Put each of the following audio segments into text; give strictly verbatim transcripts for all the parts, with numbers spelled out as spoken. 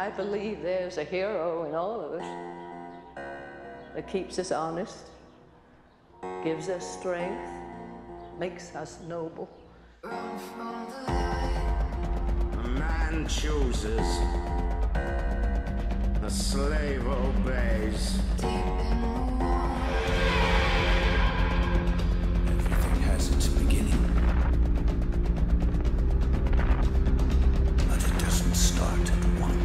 I believe there's a hero in all of us that keeps us honest, gives us strength, makes us noble. A man chooses, a slave obeys. Everything has its beginning, but it doesn't start at one.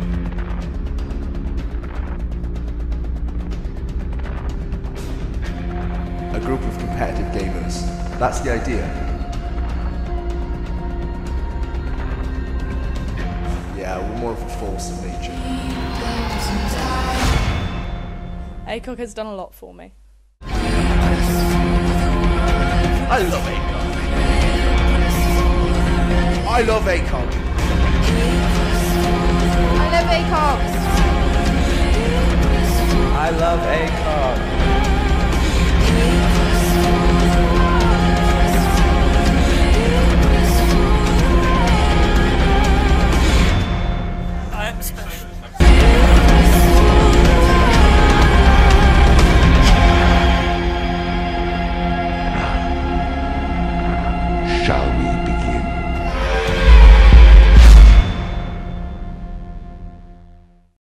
A group of competitive gamers. That's the idea. Yeah, we're more of a force in nature. A C O G has done a lot for me. I love A C O G. I love A C O G. I love A C O G. I love A C O G.